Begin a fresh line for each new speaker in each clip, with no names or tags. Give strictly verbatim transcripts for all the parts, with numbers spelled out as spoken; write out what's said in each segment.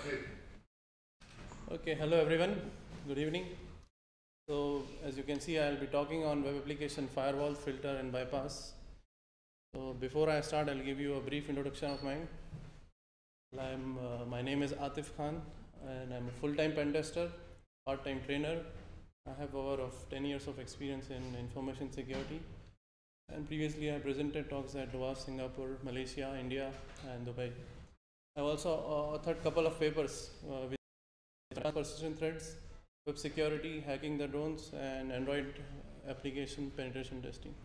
Okay, hello everyone. Good evening. So, as you can see, I'll be talking on web application firewall, filter, and bypass. So, before I start, I'll give you a brief introduction of mine. I'm, uh, my name is Atif Khan, and I'm a full-time pen tester, part-time trainer. I have over of ten years of experience in information security, and previously I presented talks at W A F, Singapore, Malaysia, India, and Dubai. I've also uh, authored a couple of papers uh, with persistent threats, web security, hacking the drones, and Android application penetration testing.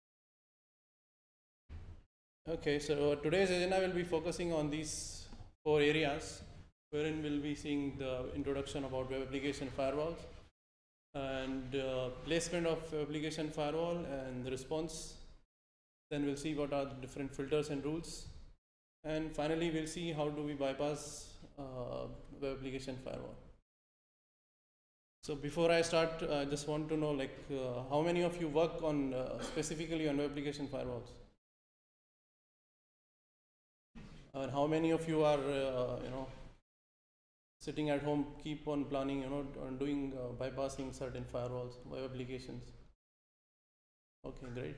Okay, so today's agenda will be focusing on these four areas, wherein we'll be seeing the introduction about web application firewalls and uh, placement of application firewall and the response. Then we'll see what are the different filters and rules. And finally, we'll see how do we bypass uh, web application firewall. So before I start, I uh, just want to know, like, uh, how many of you work on uh, specifically on web application firewalls? And how many of you are, uh, you know, sitting at home, keep on planning, you know, on doing uh, bypassing certain firewalls, web applications? Okay, great.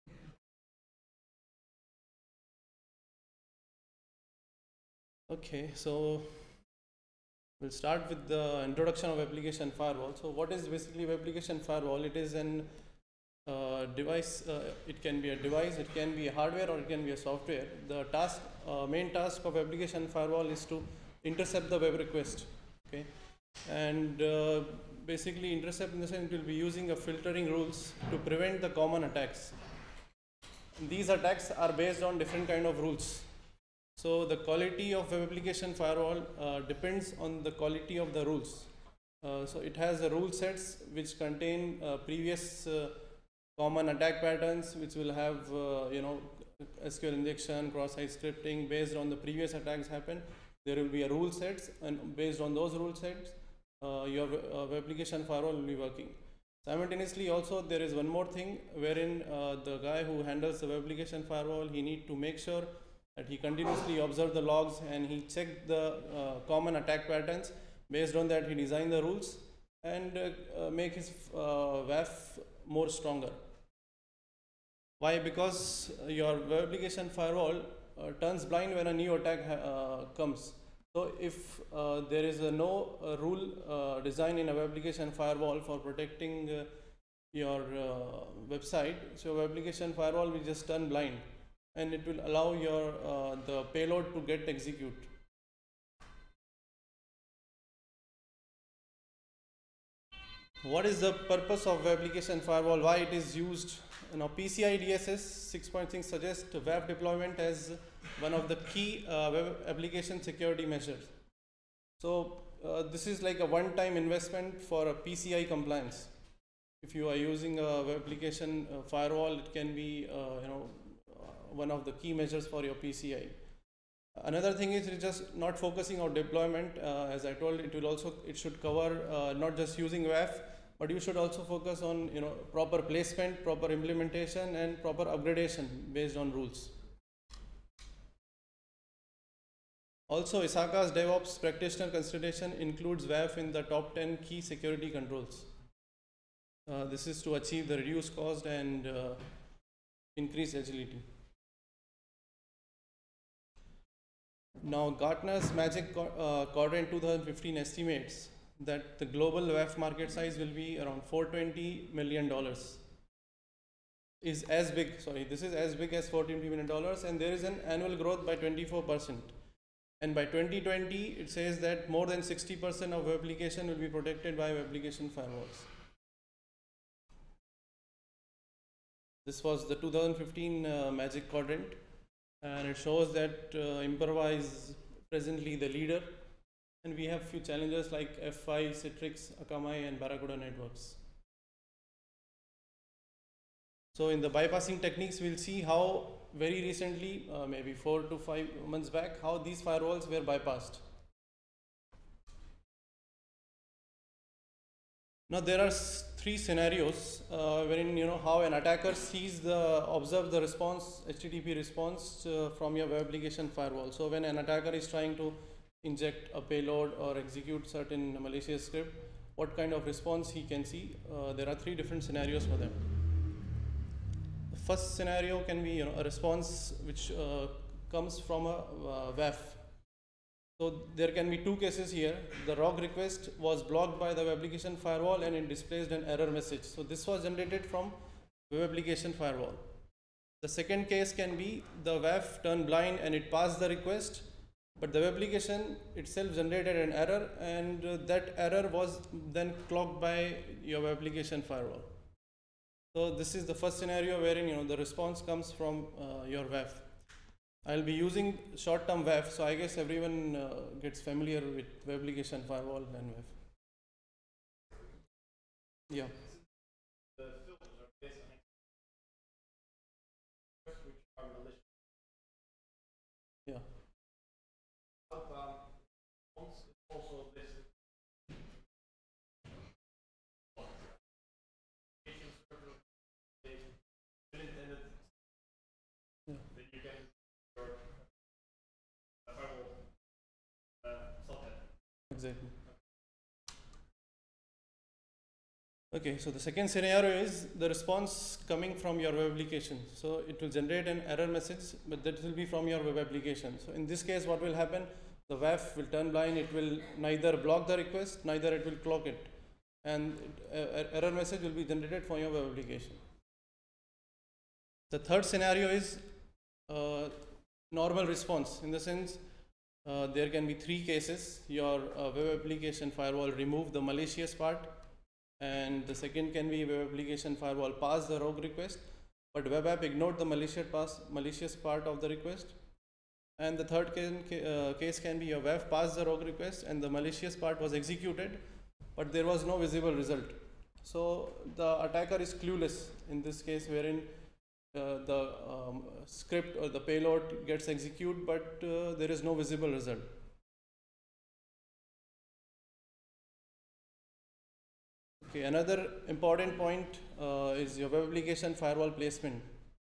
Okay, so we'll start with the introduction of application firewall. So what is basically web application firewall? It is an uh, device, uh, it can be a device, it can be a hardware, or it can be a software. The task, uh, main task of application firewall is to intercept the web request. Okay, and uh, basically intercept in the sense it will be using a filtering rules to prevent the common attacks. These attacks are based on different kind of rules. So the quality of web application firewall uh, depends on the quality of the rules. Uh, so it has the rule sets which contain uh, previous uh, common attack patterns, which will have uh, you know S Q L injection, cross-site scripting based on the previous attacks happen. There will be a rule sets, and based on those rule sets, uh, your uh, web application firewall will be working. Simultaneously, also there is one more thing wherein uh, the guy who handles the web application firewall, he need to make sure that he continuously observe the logs and he check the uh, common attack patterns. Based on that, he design the rules and uh, uh, make his uh, W A F more stronger. Why? Because your web application firewall uh, turns blind when a new attack uh, comes. So if uh, there is a no uh, rule uh, design in a web application firewall for protecting uh, your uh, website, so web application firewall will just turn blind, and it will allow your uh, the payload to get execute. What is the purpose of web application firewall? Why it is used? Now P C I D S S six point six suggests W A F deployment as one of the key uh, web application security measures. So uh, this is like a one-time investment for a P C I compliance. If you are using a web application uh, firewall, it can be uh, you know one of the key measures for your P C I. Another thing is it's just not focusing on deployment. Uh, as I told, it will also it should cover uh, not just using W A F, but you should also focus on you know proper placement, proper implementation, and proper upgradation based on rules. Also, ISACA's DevOps practitioner consideration includes W A F in the top ten key security controls. Uh, this is to achieve the reduced cost and uh, increase agility. Now, Gartner's Magic uh, Quadrant twenty fifteen estimates that the global W A F market size will be around four hundred twenty million dollars. Is as big, sorry, this is as big as four hundred twenty million dollars, and there is an annual growth by twenty-four percent. And by twenty twenty, it says that more than sixty percent of web application will be protected by web application firewalls. This was the two thousand fifteen uh, Magic Quadrant, and it shows that uh, Imperva is presently the leader, and we have few challenges like F five, Citrix, Akamai, and Barracuda networks. So in the bypassing techniques, we'll see how very recently, uh, maybe four to five months back, how these firewalls were bypassed. Now there are three scenarios uh, wherein you know how an attacker sees the observe the response H T T P response uh, from your web application firewall. So when an attacker is trying to inject a payload or execute certain malicious script, what kind of response he can see. Uh, there are three different scenarios for them. The first scenario can be, you know, a response which uh, comes from a uh, W A F. So there can be two cases here. The rogue request was blocked by the web application firewall and it displayed an error message. So this was generated from web application firewall. The second case can be the W A F turned blind and it passed the request, but the web application itself generated an error, and uh, that error was then clocked by your web application firewall. So this is the first scenario wherein, you know, the response comes from uh, your W A F. I'll be using short-term W A F, so I guess everyone uh, gets familiar with web application firewall and W A F. Yeah.
The filters are based on which are malicious.
Yeah.
Outbound response is also listed. Unintended.
Yeah.
Then you can your uh, firewall uh, stop that.
Exactly. Okay, so the second scenario is the response coming from your web application. So it will generate an error message, but that will be from your web application. So in this case, what will happen? The W A F will turn blind. It will neither block the request, neither it will clock it, and it, uh, error message will be generated from your web application. The third scenario is uh, normal response, in the sense uh, there can be three cases. Your uh, web application firewall remove the malicious part, and the second can be web application firewall pass the rogue request, but web app ignored the malicious pass malicious part of the request. And the third can, uh, case can be your W A F passed the rogue request and the malicious part was executed, but there was no visible result. So the attacker is clueless in this case, wherein uh, the um, script or the payload gets executed, but uh, there is no visible result. Okay, another important point uh, is your web application firewall placement.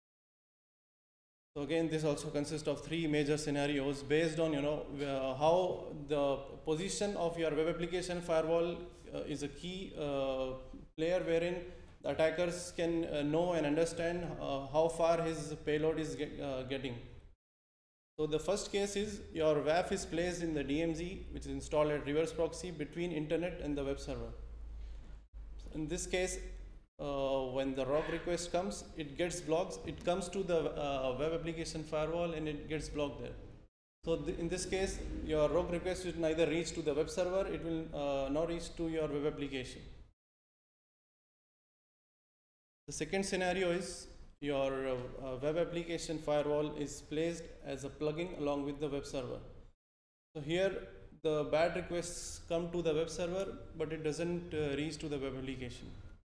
So again, this also consists of three major scenarios based on, you know, uh, how the position of your web application firewall uh, is a key uh, player, wherein the attackers can uh, know and understand uh, how far his payload is get, uh, getting. So the first case is your W A F is placed in the D M Z, which is installed at reverse proxy between internet and the web server. In this case, uh, when the rogue request comes, it gets blocked. It comes to the uh, web application firewall and it gets blocked there. So th in this case, your rogue request will neither reach to the web server, it will uh, not reach to your web application. The second scenario is your uh, uh, web application firewall is placed as a plugin along with the web server. So here the bad requests come to the web server, but it doesn't uh, reach to the web application.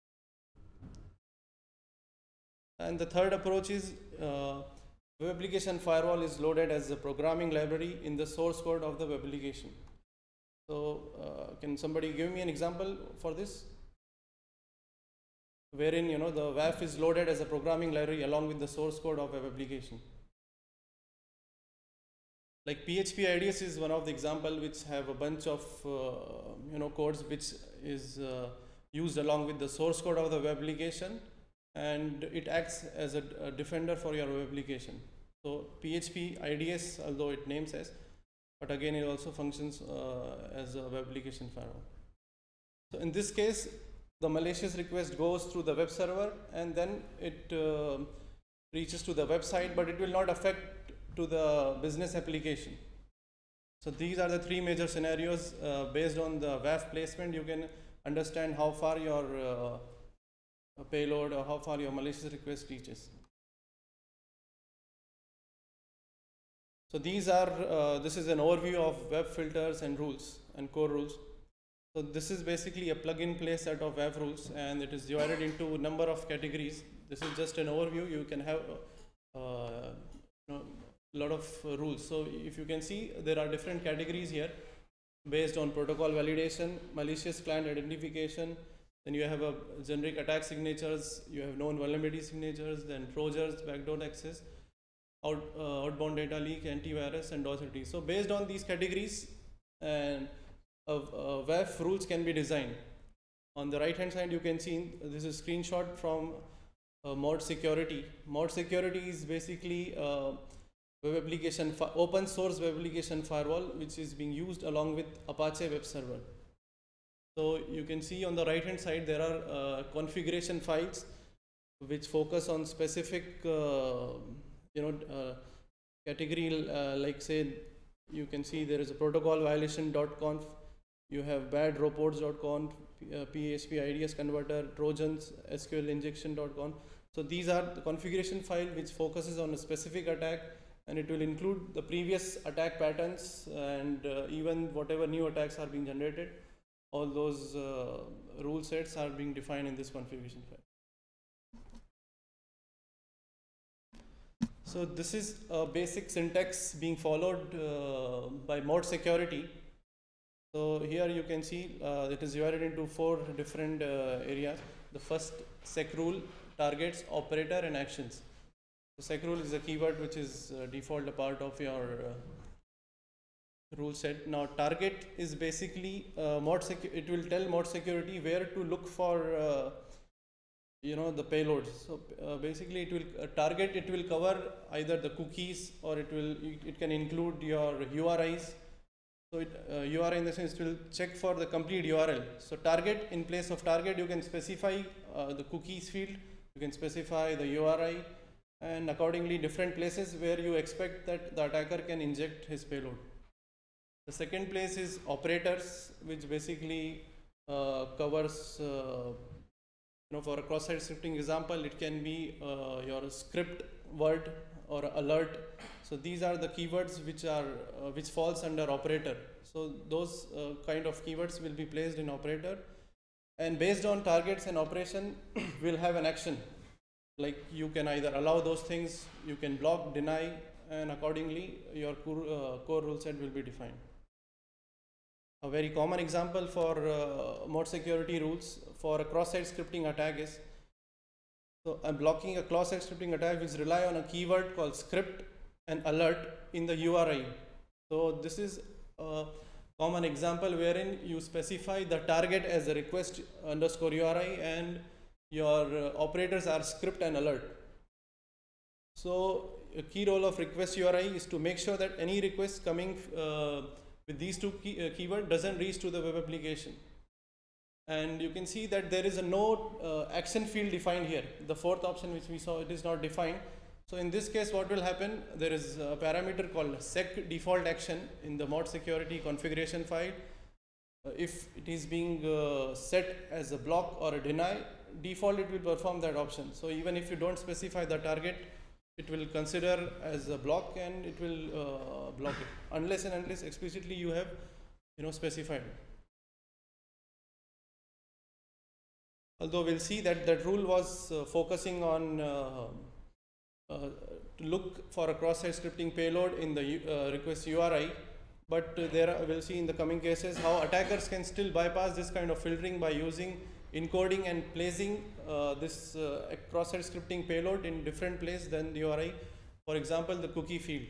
And the third approach is uh, web application firewall is loaded as a programming library in the source code of the web application. So uh, can somebody give me an example for this? Wherein, you know, the W A F is loaded as a programming library along with the source code of web application. Like P H P I D S is one of the example which have a bunch of uh, you know codes which is uh, used along with the source code of the web application, and it acts as a, a defender for your web application. So P H P I D S, although it names as, but again it also functions uh, as a web application firewall. So in this case, the malicious request goes through the web server and then it uh, reaches to the website, but it will not affect to the business application. So these are the three major scenarios. Uh, based on the W A F placement, you can understand how far your uh, payload or how far your malicious request reaches. So these are, uh, this is an overview of web filters and rules and core rules. So this is basically a plug-and-play set of W A F rules, and it is divided into a number of categories. This is just an overview. You can have uh, you know, a lot of uh, rules. So if you can see, there are different categories here based on protocol validation, malicious client identification, then you have a generic attack signatures, you have known vulnerability signatures, then trojans, backdoor access, out, uh, outbound data leak, antivirus, and docility. So based on these categories, and uh, uh, W A F rules can be designed. On the right hand side, you can see this is a screenshot from uh, Mod Security. Mod Security is basically uh, web application, open source web application firewall, which is being used along with Apache Web Server. So you can see on the right hand side, there are uh, configuration files which focus on specific, uh, you know, uh, category, uh, like say, you can see there is a protocol violation.conf, you have bad reports.conf, uh, P H P I D S converter, Trojans, S Q L injection.conf. So these are the configuration file which focuses on a specific attack, and it will include the previous attack patterns and uh, even whatever new attacks are being generated. All those uh, rule sets are being defined in this configuration file. So this is a basic syntax being followed uh, by Mod Security. So here you can see uh, it is divided into four different uh, areas. The first, sec rule, targets, operator, and actions. So sec rule is a keyword which is uh, default a part of your uh, rule set. Now target is basically uh, mod secu it will tell Mod Security where to look for uh, you know the payloads. So uh, basically it will uh, target, it will cover either the cookies, or it will it, it can include your U R Is. So it, uh, U R I in the sense it will check for the complete U R L. So target, in place of target you can specify uh, the cookies field, you can specify the U R I, and accordingly different places where you expect that the attacker can inject his payload. The second place is operators, which basically uh, covers, uh, you know, for a cross-site scripting example, it can be uh, your script word or alert. So these are the keywords which are uh, which falls under operator. So those uh, kind of keywords will be placed in operator, and based on targets and operation, will have an action. Like you can either allow those things, you can block, deny, and accordingly your core, uh, core rule set will be defined. A very common example for uh, Mod Security rules for a cross-site scripting attack is, so I'm blocking a cross-site scripting attack which rely on a keyword called script and alert in the U R I. So this is a common example wherein you specify the target as a request underscore U R I, and your uh, operators are script and alert. So a key role of request U R I is to make sure that any request coming uh, with these two key, uh, keyword doesn't reach to the web application. And you can see that there is a no uh, action field defined here. The fourth option which we saw, it is not defined. So in this case, what will happen, there is a parameter called sec default action in the Mod Security configuration file. Uh, if it is being uh, set as a block or a deny, default it will perform that option. So even if you don't specify the target, it will consider as a block and it will uh, block it, unless and unless explicitly you have, you know, specified it. Although we'll see that that rule was uh, focusing on uh, uh, to look for a cross-site scripting payload in the uh, request U R I, but uh, there are, we'll see in the coming cases how attackers can still bypass this kind of filtering by using encoding and placing uh, this uh, cross-site scripting payload in different place than the U R I. For example, the cookie field.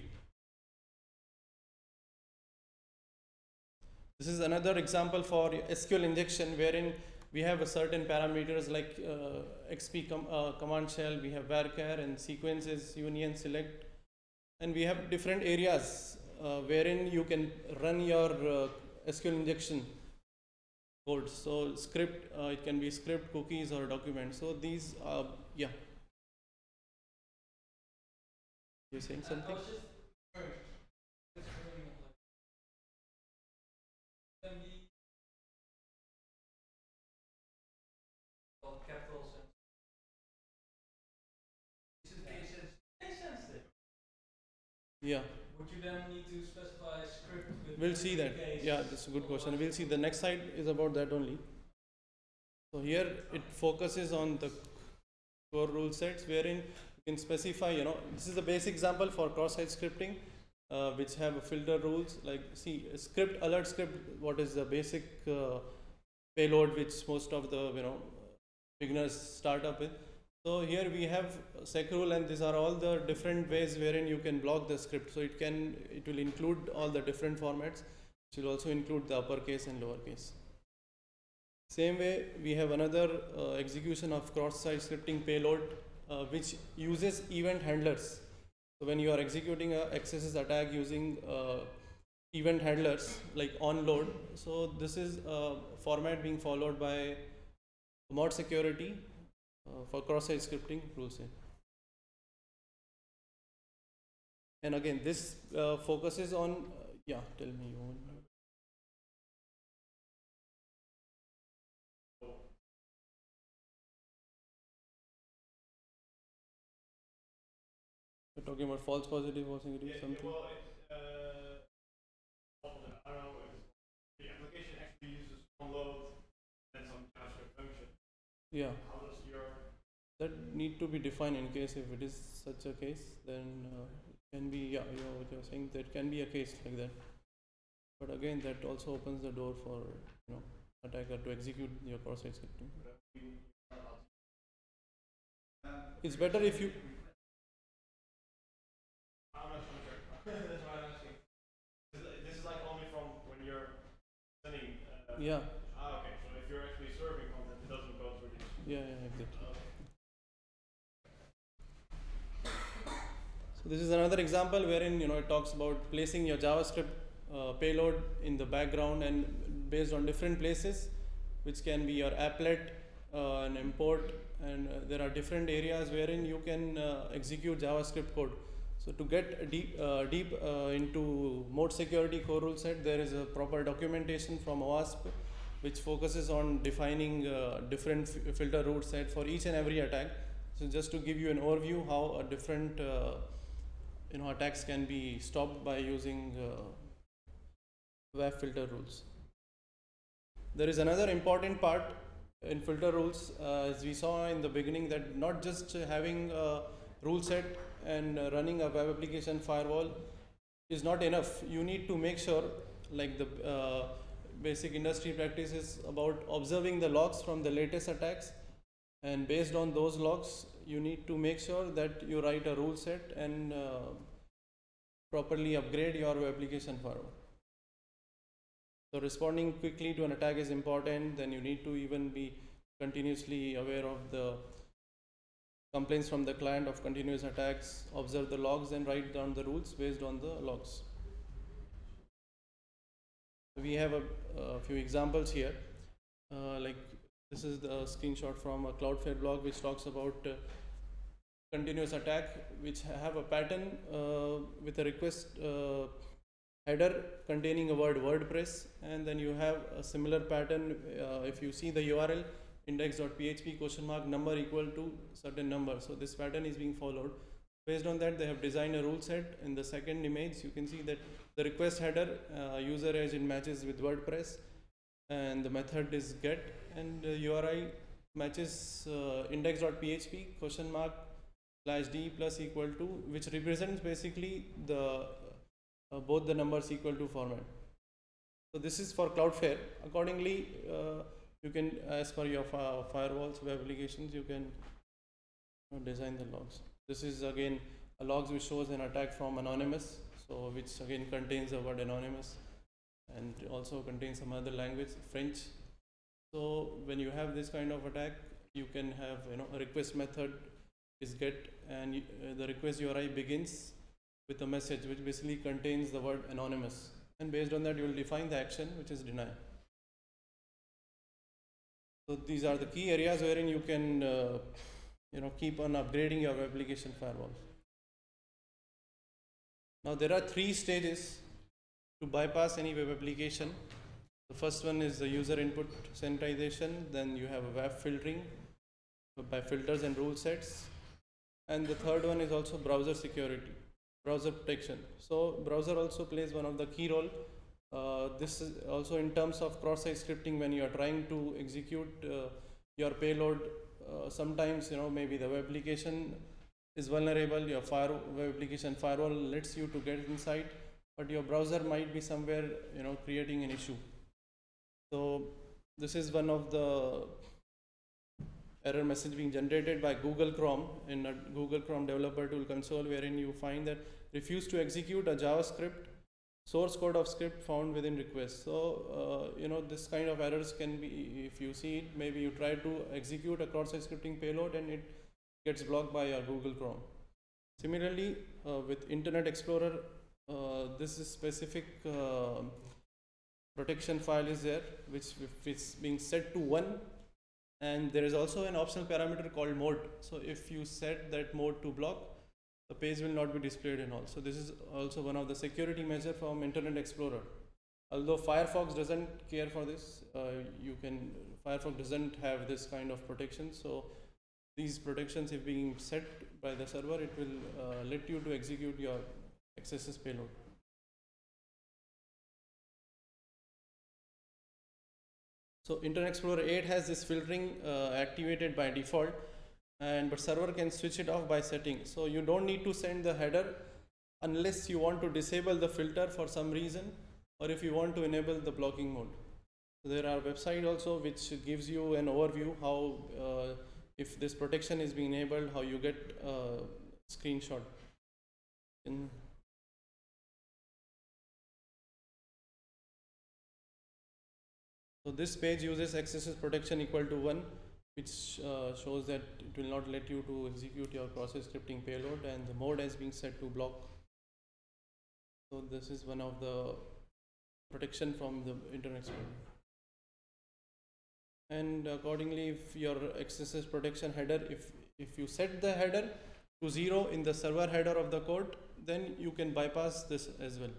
This is another example for S Q L injection, wherein we have a certain parameters like uh, X P com uh, command shell, we have varchar and sequences, union, select, and we have different areas uh, wherein you can run your uh, S Q L injection code. So script, uh, it can be script, cookies, or document. So these, uh, yeah. You're saying something? Yeah.
Would you then need to specify a script? With
we'll see that.
case?
Yeah, that's a good question. We'll see. The next slide is about that only. So here it focuses on the core rule sets, wherein you can specify, you know, this is the basic example for cross-site scripting, uh, which have a filter rules like, see, a script, alert script, what is the basic uh, payload which most of the, you know, beginners start up with. So here we have sec rule, and these are all the different ways wherein you can block the script. So it can, it will include all the different formats which which will also include the uppercase and lowercase. Same way, we have another uh, execution of cross-site scripting payload, uh, which uses event handlers. So when you are executing a X S S attack using uh, event handlers like onload, so this is a format being followed by mod security uh, for cross-site scripting rule set. And again, this uh, focuses on, uh, yeah, tell me. You want- You're talking about false positive or something?
Yeah,
something?
well, it, uh, I don't know if the application actually uses onload and some JavaScript function.
Yeah.
How does your
That need to be defined in case if it is such a case, then uh, it can be, yeah, yeah, what you're saying, that can be a case like that. But again, that also opens the door for, you know, attacker to execute your cross-site scripting. It's better if you,
I'm not sure. That's why I'm asking. This is, this is like only from when you're sending. Uh,
yeah,
Ah, okay. So if you're actually serving content, it doesn't go through this.
yeah, yeah, exactly.
Okay.
So this is another example wherein, you know, it talks about placing your JavaScript uh, payload in the background and based on different places, which can be your applet, uh, and import, and uh, there are different areas wherein you can uh, execute JavaScript code. So to get deep, uh, deep uh, into mode security core rule set, there is a proper documentation from OWASP, which focuses on defining uh, different f filter route set for each and every attack. So just to give you an overview how a different uh, you know attacks can be stopped by using uh, W A F filter rules. There is another important part in filter rules, uh, as we saw in the beginning, that not just uh, having a rule set and uh, running a web application firewall is not enough. You need to make sure, like the uh, basic industry practices about observing the logs from the latest attacks, and based on those logs, you need to make sure that you write a rule set and uh, properly upgrade your web application firewall. So responding quickly to an attack is important. Then you need to even be continuously aware of the complaints from the client of continuous attacks, observe the logs and write down the rules based on the logs. We have a, a few examples here, uh, like this is the screenshot from a Cloudflare blog which talks about uh, continuous attack, which have a pattern uh, with a request uh, header containing a word WordPress, and then you have a similar pattern. Uh, if you see the U R L index.php question mark number equal to certain number, so this pattern is being followed. Based on that, they have designed a rule set. In the second image, you can see that the request header uh, user agent matches with WordPress, and the method is get, and uh, U R I matches uh, index.php question mark slash d plus equal to, which represents basically the uh, both the numbers equal to format. So this is for Cloudflare. Accordingly, uh, you can, as per your fi firewalls, web applications, you can you know, design the logs. This is again a logs which shows an attack from Anonymous, so which again contains the word anonymous and also contains some other language, French. So when you have this kind of attack, you can have, you know, a request method is get, and you, uh, the request U R I begins with a message which basically contains the word anonymous, and based on that you will define the action which is deny. So these are the key areas wherein you can uh, you know keep on upgrading your web application firewall. Now there are three stages to bypass any web application. The first one is the user input sanitization, then you have a W A F filtering by filters and rule sets, and the third one is also browser security, browser protection. So browser also plays one of the key role. Uh, this is also in terms of cross-site scripting. When you are trying to execute uh, your payload, uh, sometimes you know maybe the web application is vulnerable, your fire web application firewall lets you to get inside, but your browser might be somewhere you know creating an issue. So this is one of the error message being generated by Google Chrome in a Google Chrome developer tool console, wherein you find that refuse to execute a JavaScript source code of script found within request. So uh, you know, this kind of errors can be, if you see it, maybe you try to execute a cross-site scripting payload and it gets blocked by your Google Chrome. Similarly, uh, with Internet Explorer, uh, this is specific uh, protection file is there, which if it's being set to one, and there is also an optional parameter called mode. So if you set that mode to block, the page will not be displayed and all. So this is also one of the security measure from Internet Explorer. Although Firefox doesn't care for this, uh, you can, Firefox doesn't have this kind of protection. So these protections, if being set by the server, it will uh, let you to execute your X S S payload. So Internet Explorer eight has this filtering uh, activated by default, and but server can switch it off by setting. So you don't need to send the header unless you want to disable the filter for some reason, or if you want to enable the blocking mode. So there are websites also which gives you an overview how uh, if this protection is being enabled, how you get a screenshot. In so this page uses X S S protection equal to one, which uh, shows that it will not let you to execute your process scripting payload, and the mode has been set to block. So this is one of the protection from the Internet Explorer. And accordingly, if your X S S protection header, if if you set the header to zero in the server header of the code, then you can bypass this as well.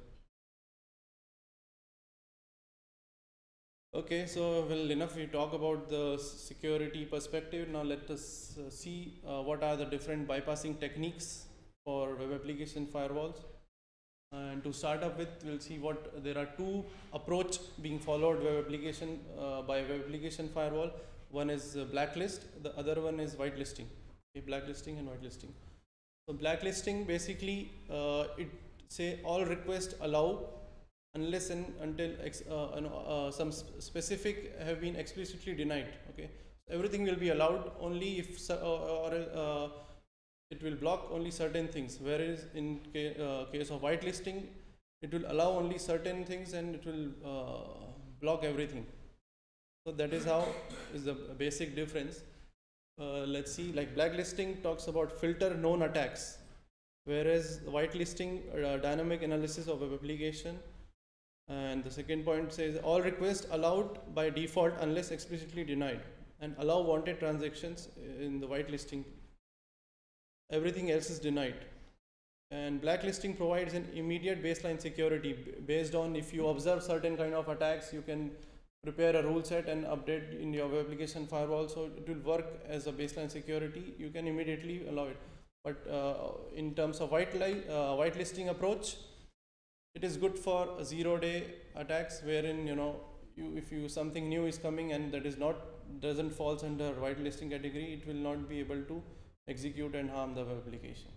Okay, so well enough we talk about the security perspective. Now let us uh, see uh, what are the different bypassing techniques for web application firewalls. And to start up with, we'll see what there are two approach being followed web application uh, by web application firewall. One is uh, blacklist, the other one is whitelisting. Okay, blacklisting and whitelisting. So blacklisting basically uh, it say all requests allow unless and until ex, uh, uh, some sp specific have been explicitly denied. Okay, so everything will be allowed only if uh, or uh, it will block only certain things, whereas in ca uh, case of whitelisting, it will allow only certain things and it will uh, block everything. So that is how is the basic difference. Uh, let's see, like blacklisting talks about filter known attacks, whereas whitelisting uh, dynamic analysis of web application. And the second point says all requests allowed by default unless explicitly denied, and allow wanted transactions in the whitelisting. Everything else is denied. And blacklisting provides an immediate baseline security based on if you observe certain kind of attacks, you can prepare a rule set and update in your web application firewall, so it will work as a baseline security. You can immediately allow it. But uh, in terms of white li uh, whitelisting approach, it is good for zero day attacks, wherein you know you, if you something new is coming and that is not doesn't falls under whitelisting category, it will not be able to execute and harm the web application.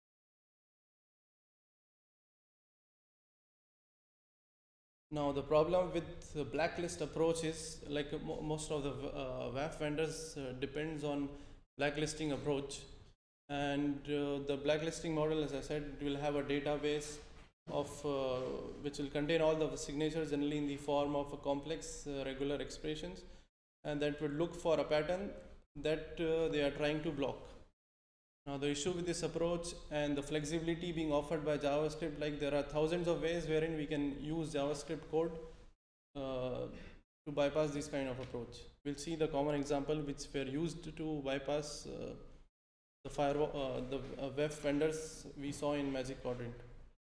Now the problem with the blacklist approach is like mo most of the uh, W A F vendors uh, depends on blacklisting approach, and uh, the blacklisting model, as I said, it will have a database of uh, which will contain all the signatures generally in the form of a complex uh, regular expressions, and that would look for a pattern that uh, they are trying to block. Now the issue with this approach and the flexibility being offered by JavaScript, like there are thousands of ways wherein we can use JavaScript code uh, to bypass this kind of approach. We'll see the common example which were used to bypass uh, the firewall, uh, the uh, W A F vendors we saw in Magic Quadrant.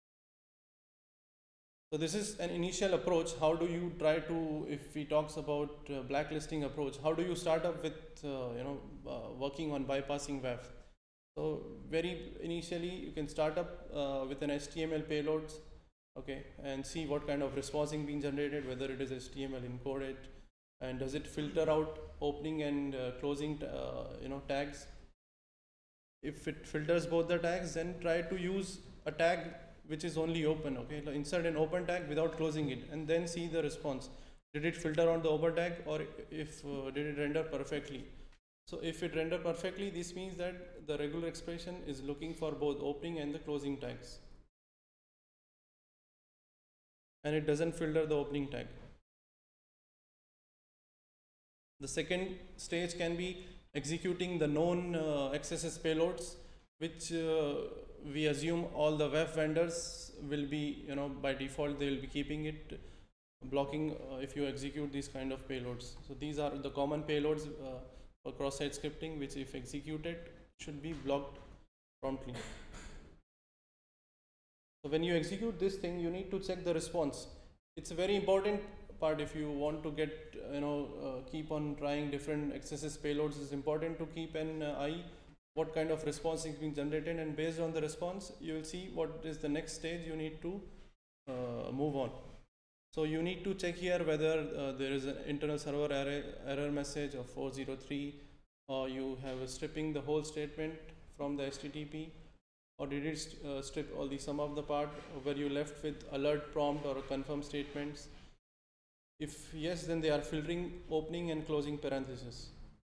So this is an initial approach. How do you try to, if we talks about uh, blacklisting approach, how do you start up with uh, you know uh, working on bypassing W A F? So very initially you can start up uh, with an H T M L payloads, okay, and see what kind of responsing being generated, whether it is H T M L encoded, and does it filter out opening and uh, closing uh, you know tags. If it filters both the tags, then try to use a tag which is only open, okay, like insert an open tag without closing it, and then see the response. Did it filter on the open tag, or if uh, did it render perfectly? So if it render perfectly, this means that the regular expression is looking for both opening and the closing tags. and it doesn't filter the opening tag. The second stage can be executing the known uh, X S S payloads, which uh, we assume all the web vendors will be, you know, by default they will be keeping it blocking uh, if you execute these kind of payloads. So these are the common payloads uh, for cross-site scripting, which if executed should be blocked promptly. So when you execute this thing, you need to check the response. It's a very important part if you want to get, you know, uh, keep on trying different X S S payloads. It's important to keep an uh, eye what kind of response is being generated, and based on the response you will see what is the next stage you need to uh, move on. So you need to check here whether uh, there is an internal server error, error message of four zero three, or you have a stripping the whole statement from the H T T P, or did it st uh, strip all the sum of the part where you left with alert prompt or confirm statements. If yes, then they are filtering opening and closing parentheses.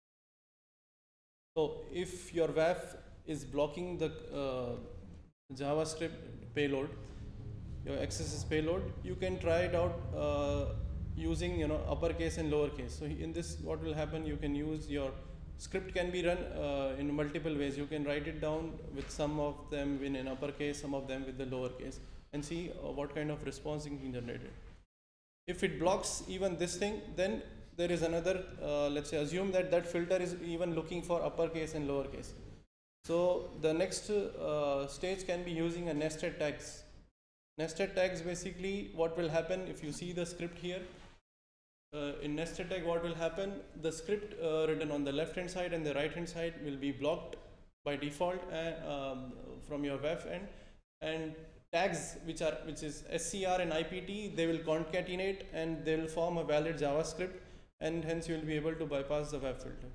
So if your W A F is blocking the uh, JavaScript payload, your X S S payload, you can try it out uh, using, you know, uppercase and lowercase. So in this, what will happen, you can use your script can be run uh, in multiple ways. You can write it down with some of them in an uppercase, some of them with the lowercase, and see uh, what kind of response is being generated. If it blocks even this thing, then there is another, uh, let's say, assume that that filter is even looking for uppercase and lowercase. So the next uh, stage can be using a nested tags. Nested tags, basically what will happen if you see the script here, uh, in nested tag what will happen, the script uh, written on the left hand side and the right hand side will be blocked by default uh, um, from your W A F end, and tags which are which is S C R and I P T, they will concatenate and they will form a valid JavaScript, and hence you will be able to bypass the W A F filter.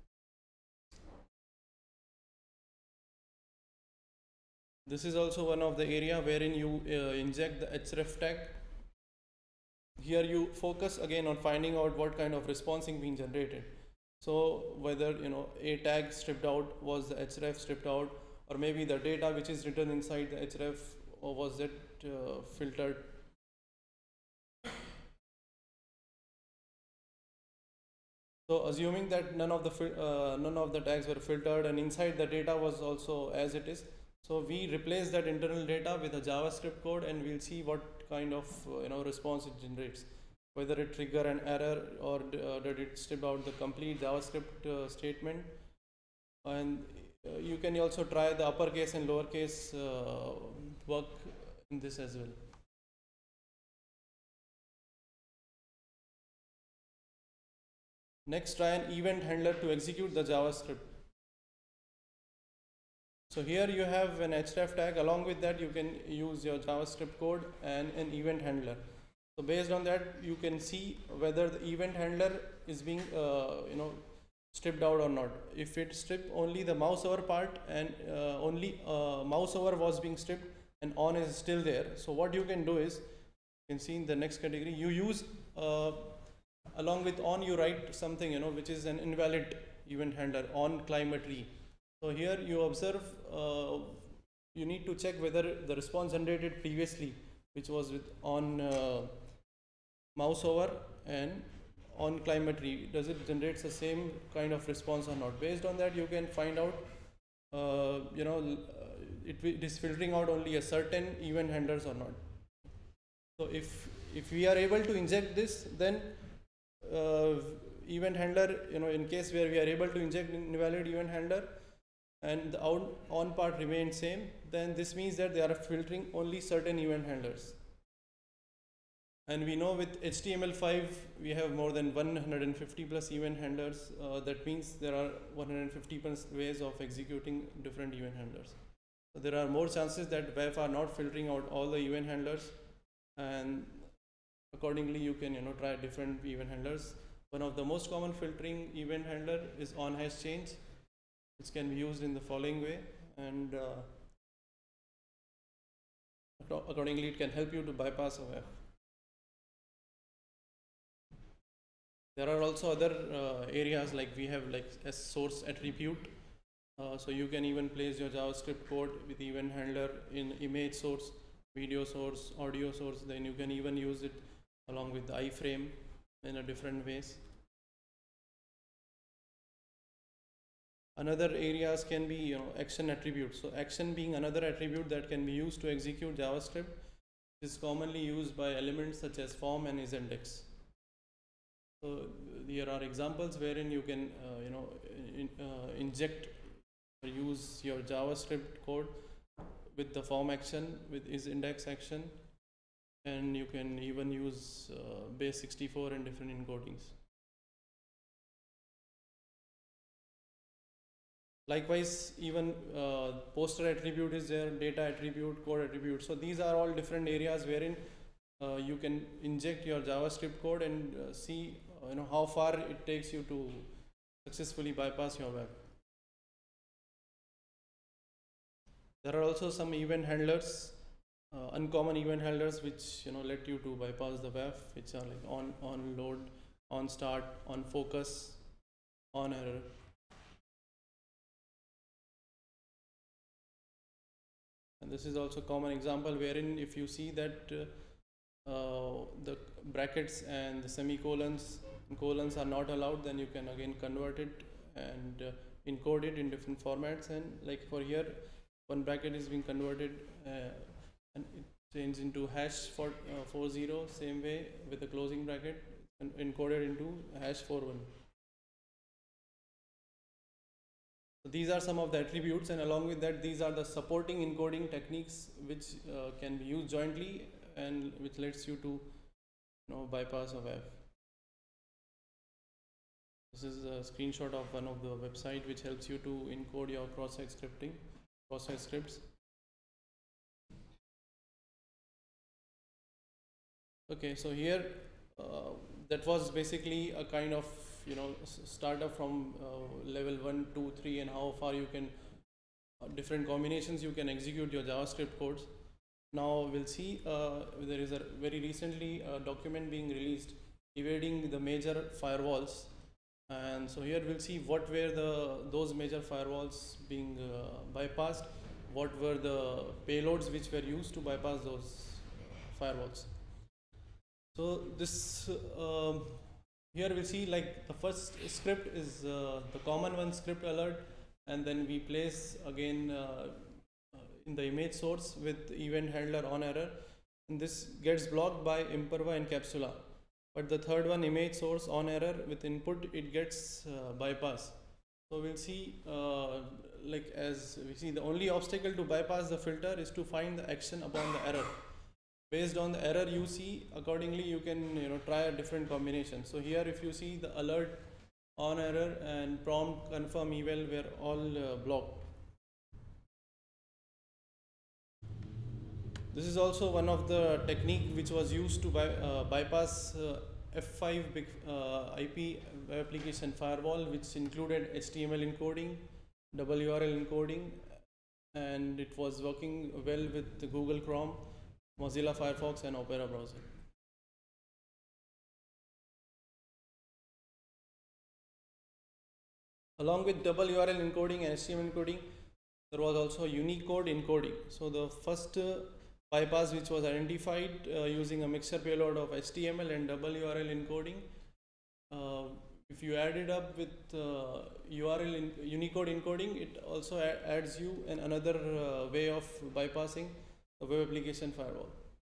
This is also one of the area wherein you uh, inject the href tag. Here you focus again on finding out what kind of response is being generated. So whether, you know, a tag stripped out, was the href stripped out, or maybe the data which is written inside the href, or was it uh, filtered. So assuming that none of the uh, none of the tags were filtered and inside the data was also as it is, so we replace that internal data with a JavaScript code, and we'll see what kind of uh, you know response it generates, whether it trigger an error or uh, did it strip out the complete JavaScript uh, statement. And uh, you can also try the uppercase and lowercase uh, work in this as well. Next, try an event handler to execute the JavaScript. So here you have an href tag. Along with that, you can use your JavaScript code and an event handler. So based on that, you can see whether the event handler is being uh, you know stripped out or not. If it stripped only the mouse over part and uh, only uh, mouse over was being stripped and on is still there, so what you can do is, you can see in the next category, you use uh, along with on you write something, you know, which is an invalid event handler on climb a tree. So here you observe, uh, you need to check whether the response generated previously, which was with on uh, mouse over and on climb a tree, does it generate the same kind of response or not. Based on that, you can find out, uh, you know, it, it is filtering out only a certain event handlers or not. So if if we are able to inject this, then uh, event handler, you know, in case where we are able to inject invalid event handler and the out, on part remains same, then this means that they are filtering only certain event handlers. And we know with H T M L five we have more than one hundred fifty plus event handlers. Uh, that means there are one hundred fifty plus ways of executing different event handlers. So there are more chances that W A F are not filtering out all the event handlers, and accordingly you can, you know, try different event handlers. One of the most common filtering event handler is on hash change, which can be used in the following way, and uh, accordingly it can help you to bypass a W A F. There are also other uh, areas, like we have like a source attribute, uh, so you can even place your JavaScript code with event handler in image source, video source, audio source, then you can even use it along with the iframe in a different ways. Another areas can be, you know, action attributes. So action being another attribute that can be used to execute JavaScript, is commonly used by elements such as form and isIndex. So here are examples wherein you can, uh, you know, in, uh, inject or use your JavaScript code with the form action, with isIndex action, and you can even use uh, base sixty-four and different encodings. Likewise, even uh, poster attribute is there, data attribute, code attribute. So these are all different areas wherein uh, you can inject your JavaScript code and uh, see uh, you know how far it takes you to successfully bypass your web. There are also some event handlers, uh, uncommon event handlers, which you know let you to bypass the web, which are like on on load, on start, on focus, on error. And this is also a common example wherein if you see that uh, uh, the brackets and the semicolons and colons are not allowed, then you can again convert it and uh, encode it in different formats. And like for here, one bracket is being converted uh, and it changes into hash for uh, four zero, same way with the closing bracket, and encoded into hash four one. So these are some of the attributes, and along with that, these are the supporting encoding techniques which uh, can be used jointly and which lets you to you know bypass a web. This is a screenshot of one of the website which helps you to encode your cross-site scripting, cross-site scripts. Okay, so here uh, that was basically a kind of you know startup from uh, level one, two, three, and how far you can uh, different combinations you can execute your JavaScript codes. Now we'll see uh, there is a very recently a document being released evading the major firewalls, and so here we'll see what were the those major firewalls being uh, bypassed, what were the payloads which were used to bypass those uh, firewalls. So this um, here we see like the first script is uh, the common one, script alert, and then we place again uh, in the image source with event handler on error, and this gets blocked by Imperva and Capsula. But the third one, image source on error with input, it gets uh, bypassed. So we'll see uh, like as we see the only obstacle to bypass the filter is to find the action upon the error. Based on the error you see, accordingly you can you know try a different combination. So here if you see the alert, on error, and prompt confirm eval were all uh, blocked. This is also one of the technique which was used to by, uh, bypass uh, F five big uh, I P web application firewall, which included H T M L encoding, W R L encoding, and it was working well with the Google Chrome, Mozilla Firefox, and Opera browser. Along with W R L encoding and H T M L encoding, there was also Unicode encoding. So the first uh, bypass which was identified uh, using a mixture payload of H T M L and W R L encoding, uh, if you add it up with uh, U R L in Unicode encoding, it also adds you an another uh, way of bypassing the web application firewall.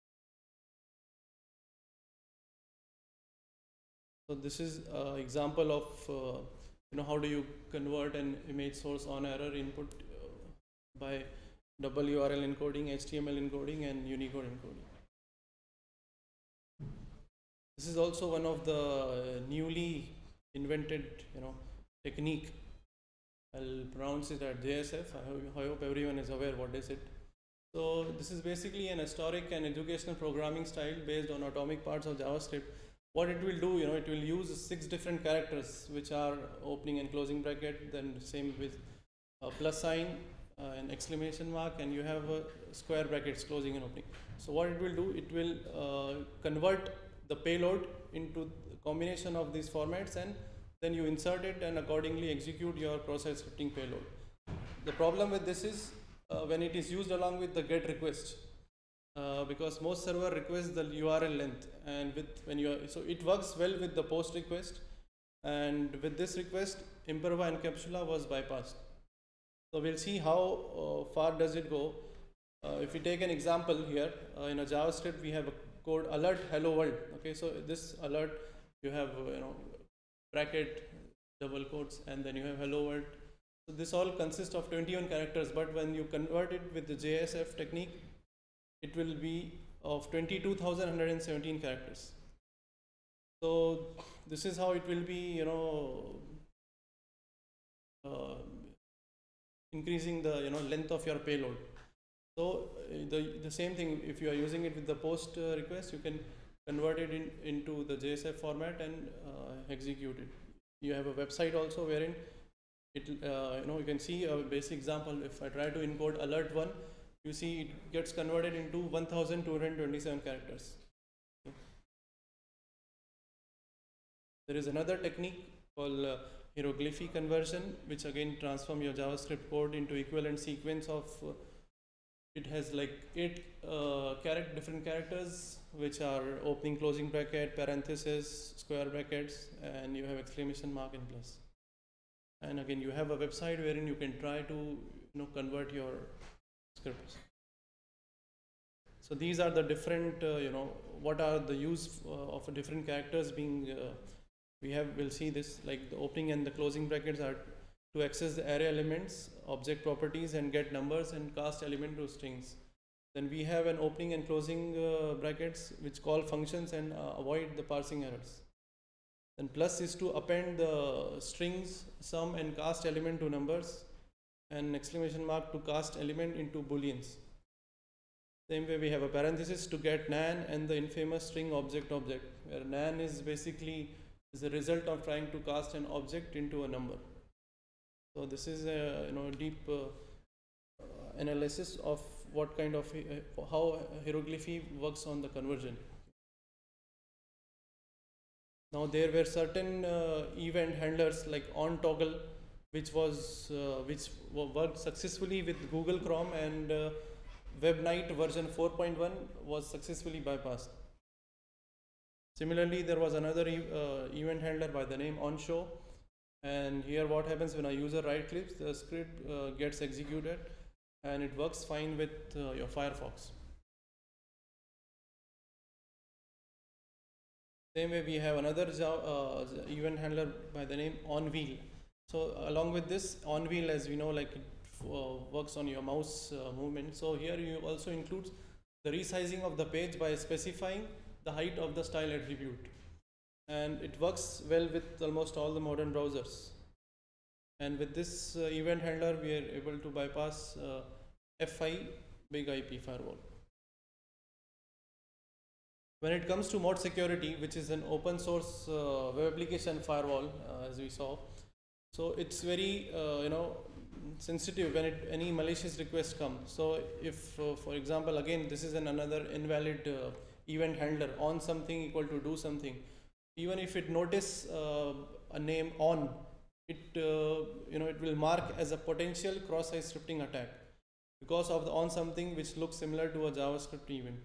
So this is an example of uh, you know how do you convert an image source on error input uh, by W R L encoding, H T M L encoding, and Unicode encoding. This is also one of the newly invented you know technique. I'll pronounce it at J S F. I hope, I hope everyone is aware what is it. So this is basically an historic and educational programming style based on atomic parts of JavaScript. What it will do, you know, it will use six different characters, which are opening and closing bracket, then same with a plus sign, uh, an exclamation mark, and you have a square brackets closing and opening. So what it will do, it will uh, convert the payload into a combination of these formats, and then you insert it and accordingly execute your cross-site scripting payload. The problem with this is uh, when it is used along with the GET request. uh, because most server requests the U R L length, and with when you are, so it works well with the post request, and with this request Imperva encapsula was bypassed. So we'll see how uh, far does it go. Uh, if we take an example here, uh, in a JavaScript we have a code alert hello world. Okay, so this alert you have uh, you know bracket double quotes and then you have hello world. So this all consists of twenty-one characters, but when you convert it with the J S F technique, it will be of twenty-two thousand one hundred seventeen characters. So this is how it will be, you know, uh, increasing the you know length of your payload. So uh, the the same thing, if you are using it with the post uh, request, you can convert it in, into the J S F format and uh, execute it. You have a website also wherein it uh, you know you can see a basic example. If I try to encode alert one, you see it gets converted into one thousand two hundred twenty-seven characters. There is another technique called uh, hieroglyphy conversion, which again transform your JavaScript code into equivalent sequence of uh, it has like eight uh, character different characters, which are opening, closing bracket, parenthesis, square brackets, and you have exclamation mark and plus. And again, you have a website wherein you can try to you know convert your scripts. So these are the different uh, you know what are the use uh, of different characters being uh, we have we'll see this, like the opening and the closing brackets are to access the array elements, object properties, and get numbers, and cast element to strings. Then we have an opening and closing uh, brackets which call functions and uh, avoid the parsing errors. Then plus is to append the strings, sum, and cast element to numbers, and exclamation mark to cast element into booleans. Same way we have a parenthesis to get nan and the infamous string object object, where nan is basically is the result of trying to cast an object into a number. So this is a you know deep uh, uh, analysis of what kind of uh, how hieroglyphy works on the conversion. Now there were certain uh, event handlers like on toggle, which was uh, which worked successfully with Google Chrome, and uh, WebKnight version four point one was successfully bypassed. Similarly, there was another e uh, event handler by the name onShow, and here what happens when a user right clicks, the script uh, gets executed, and it works fine with uh, your Firefox. Same way we have another uh, event handler by the name onWheel. So along with this onWheel, as we know, like it uh, works on your mouse uh, movement. So here you also includes the resizing of the page by specifying the height of the style attribute, and it works well with almost all the modern browsers. And with this uh, event handler, we are able to bypass uh, F I big I P firewall. When it comes to mod security, which is an open source uh, web application firewall, uh, as we saw, so it's very uh, you know sensitive when it, any malicious request comes. So if uh, for example, again this is an another invalid uh, event handler on something equal to do something, even if it notice uh, a name on it, uh, you know it will mark as a potential cross-site scripting attack because of the on something which looks similar to a JavaScript event.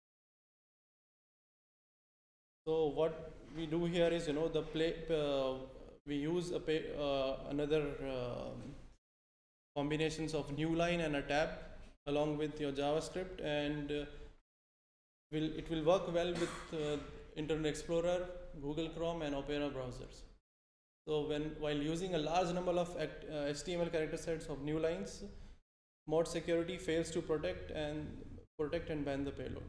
So what we do here is, you know the play uh, we use a pay, uh, another uh, combinations of new line and a tab along with your JavaScript, and uh, will it will work well with uh, Internet Explorer, Google Chrome, and Opera browsers. So when while using a large number of act, uh, H T M L character sets of new lines, mod security fails to protect and protect and ban the payload.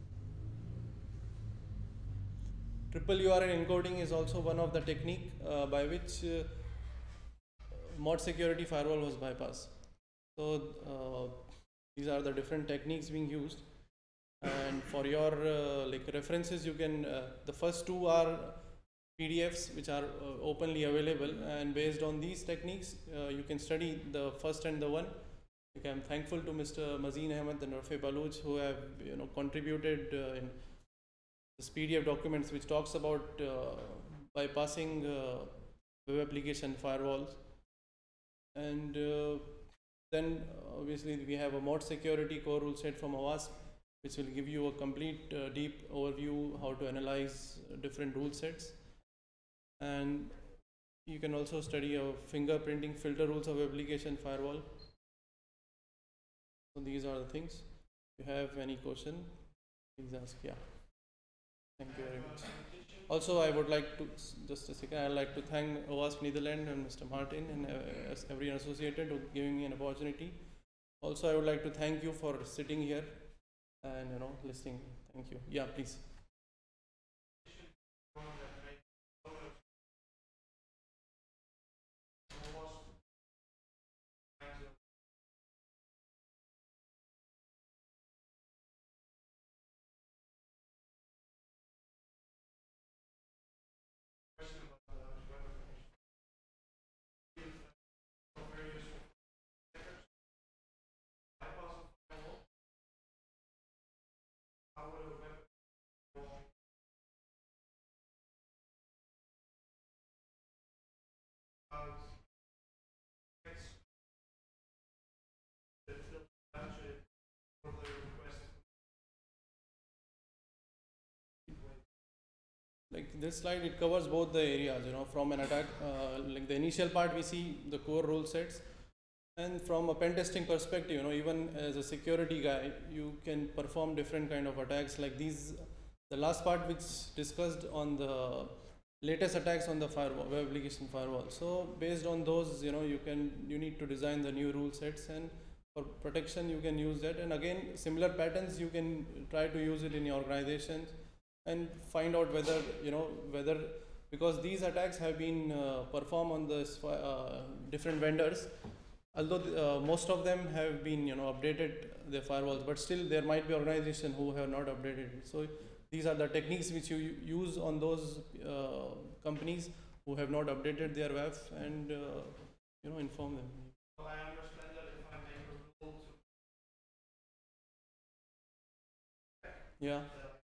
Triple U R L encoding is also one of the technique uh, by which uh, mod security firewall was bypassed. So uh, these are the different techniques being used, and for your uh, like references, you can uh, the first two are P D Fs which are uh, openly available, and based on these techniques uh, you can study the first and the one. Okay, I'm thankful to Mister Mazin Ahmed and Rafi Baluch who have you know contributed uh, in this P D F documents which talks about uh, bypassing uh, web application firewalls. And uh, then obviously we have a mod security core rule set from Avast which will give you a complete uh, deep overview how to analyze different rule sets. And you can also study a fingerprinting filter rules of application firewall. So these are the things. If you have any question, please ask. Yeah. Thank you very much. Also, I would like to, just a second, I'd like to thank O W A S P Netherlands and Mister Martin and uh, everyone associated for giving me an opportunity. Also, I would like to thank you for sitting here and, you know, listening. Thank you. Yeah, please. Like this slide, it covers both the areas, you know, from an attack, uh, like the initial part we see the core rule sets, and from a pen testing perspective, you know, even as a security guy, you can perform different kind of attacks like these. The last part which discussed on the latest attacks on the firewall, web application firewall. So based on those, you know, you can, you need to design the new rule sets, and for protection you can use that. And again, similar patterns you can try to use it in your organization and find out whether, you know, whether, because these attacks have been uh, performed on the uh, different vendors, although uh, most of them have been, you know, updated their firewalls, but still there might be organizations who have not updated it. So these are the techniques which you use on those uh, companies who have not updated their W A F, and uh, you know, inform them.
Well, I understand that if I make a rule to
Yeah.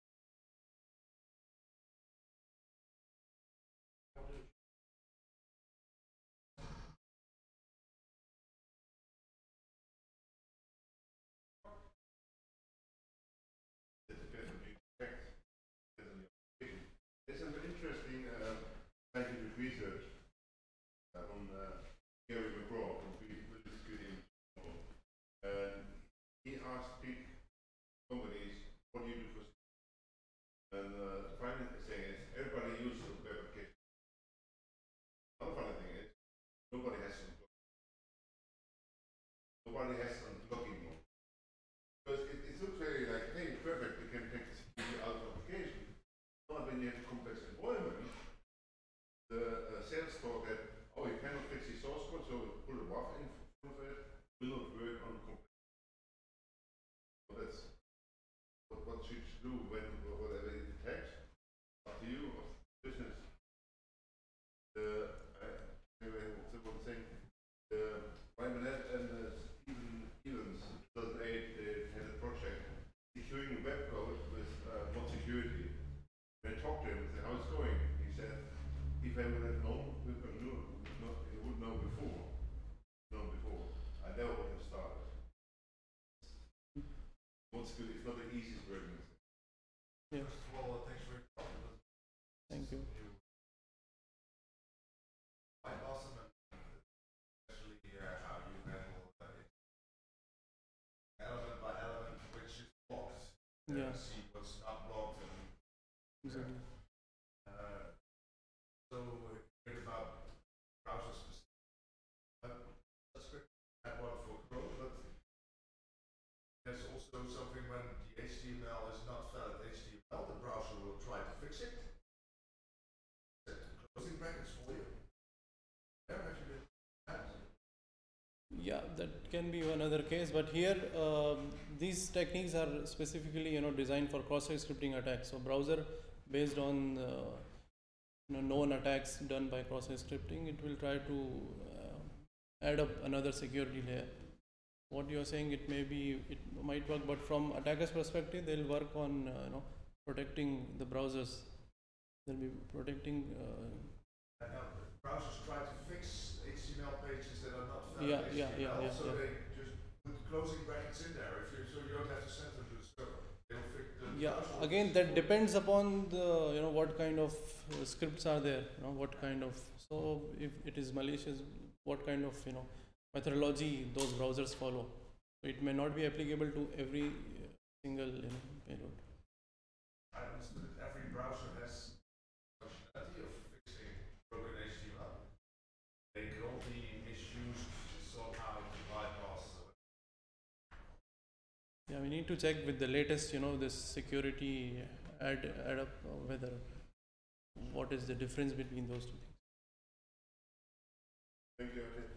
There's some interesting uh, scientific research uh, on uh, Gary McGraw from British Security, and he asked people, companies, what do you do for security? And uh, the final thing is, everybody uses a web application. Another funny thing is, nobody has some nobody has some blocking mode. Because it, it looks very like, hey, perfect, we can take the security out of application. But when you have a complex environment, the uh, sales talk that, oh, you cannot fix the source code, so put a W A F in front of it, will not work on complex. So that's what, what should you do when whatever it detects. Up to you, of business. The uh, anyway, what's the one thing? The Wymanet and uh, Stephen Evans, two thousand eight, they had a project securing the web code with uh, mod security. When I talked to him and said, how it's going? He said, if I would have known, we would know, not, you would know before. Known before. I never would have started. What's good, it's not the easiest version.
Yeah.
First of all, thanks for your talk.
Thank you.
I awesome, especially uh, how you handle uh, it. Element by element, which is blocked.
Yeah.
See what's not blocked and
Exactly.
Uh, so think about browser specific. Uh, that's good. I have one for Chrome, but there's also something when the H T M L is not valid H T M L, the browser will try to fix it. Set closing brackets for you. Where have you been?
Yeah, that can be another case, but here um, these techniques are specifically, you know, designed for cross-site scripting attacks. So browser, based on uh, you know, known attacks done by cross-site scripting, it will try to uh, add up another security layer. What you are saying, it may be, it might work, but from attackers' perspective, they'll work on uh, you know, protecting the browsers. They'll be protecting. Uh,
And now browsers try to fix H T M L pages that are not valid
Yeah,
H T M L,
yeah, yeah, yeah,
so
yeah.
they just put closing brackets in there, if you, so you don't have to send them to the server.
Yeah, again, that depends upon the, you know, what kind of uh, scripts are there, you know, what kind of, so if it is malicious, what kind of, you know, methodology those browsers follow. So it may not be applicable to every uh, single, you know, payload.
I understood that every browser has functionality of fixing broken H T M L. They can only misuse somehow to bypass.
Yeah, we need to check with the latest, you know, this security add, add up uh, whether, what is the difference between those two things.
Thank you.